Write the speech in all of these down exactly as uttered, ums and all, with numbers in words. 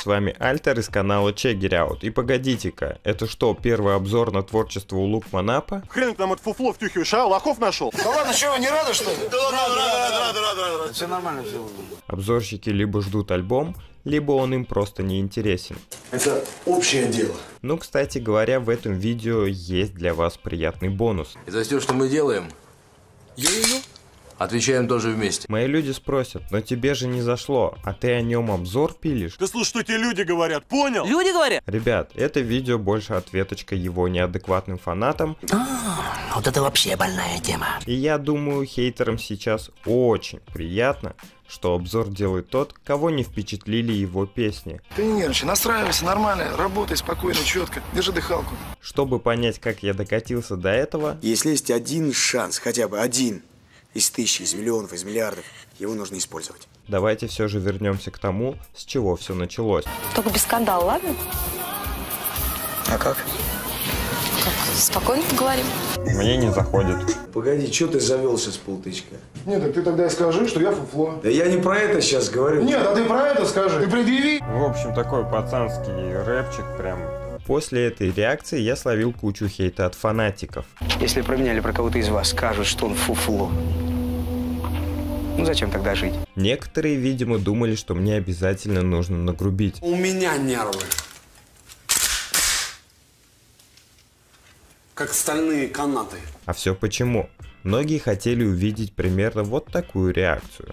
с вами Альтер из канала Check It Out. И погодите-ка, это что, первый обзор на творчество Улук-Манапа? Хрен ты нам это фуфло втюхиваешь, а? Лохов нашел? Да ладно, что, вы не рады, что ли? Да ладно, рады, рады, рады, рады. Все нормально, все. Обзорщики либо ждут альбом, либо он им просто не интересен. Это общее дело. Ну, кстати говоря, в этом видео есть для вас приятный бонус. И за все, что мы делаем, отвечаем тоже вместе. Мои люди спросят, но тебе же не зашло, а ты о нем обзор пилишь? Ты слушай, что тебе люди говорят, понял? Люди говорят? Ребят, это видео больше ответочка его неадекватным фанатам. А, вот это вообще больная тема. И я думаю, хейтерам сейчас очень приятно, что обзор делает тот, кого не впечатлили его песни. Ты не нервничай, настраивайся нормально, работай спокойно, четко, держи дыхалку. Чтобы понять, как я докатился до этого, Если есть один шанс, хотя бы один, из тысячи, из миллионов, из миллиардов, его нужно использовать. давайте все же вернемся к тому, с чего все началось. Только без скандала, ладно? А как? Спокойно поговорим. Мне не заходит. Погоди, что ты завелся с полтычка? Нет, так ты тогда и скажи, что я фуфло. Да я не про это сейчас говорю. Нет, а ты про это скажи. Ты предъяви. В общем, такой пацанский рэпчик прям. После этой реакции я словил кучу хейта от фанатиков. Если про меня или про кого-то из вас скажут, что он фуфло, ну зачем тогда жить? Некоторые, видимо, думали, что мне обязательно нужно нагрубить. У меня нервы. Как стальные канаты. А все почему? Многие хотели увидеть примерно вот такую реакцию.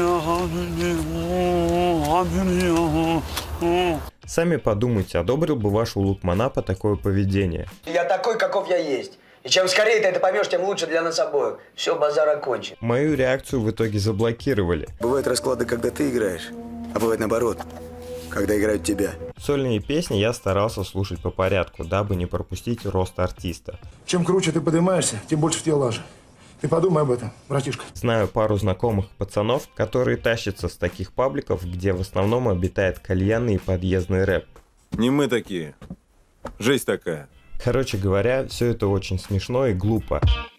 Сами подумайте, одобрил бы ваш Улук-Манапа такое поведение? Я такой, каков я есть. И чем скорее ты это поймешь, тем лучше для нас обоих. Все, базар окончен. Мою реакцию в итоге заблокировали. Бывают расклады, когда ты играешь, а бывает наоборот, когда играют тебя. Сольные песни я старался слушать по порядку, дабы не пропустить рост артиста. Чем круче ты поднимаешься, тем больше в тебе лажи. Ты подумай об этом, братишка. Знаю пару знакомых пацанов, которые тащатся с таких пабликов, где в основном обитает кальянный и подъездный рэп. Не мы такие. Жесть такая. Короче говоря, все это очень смешно и глупо.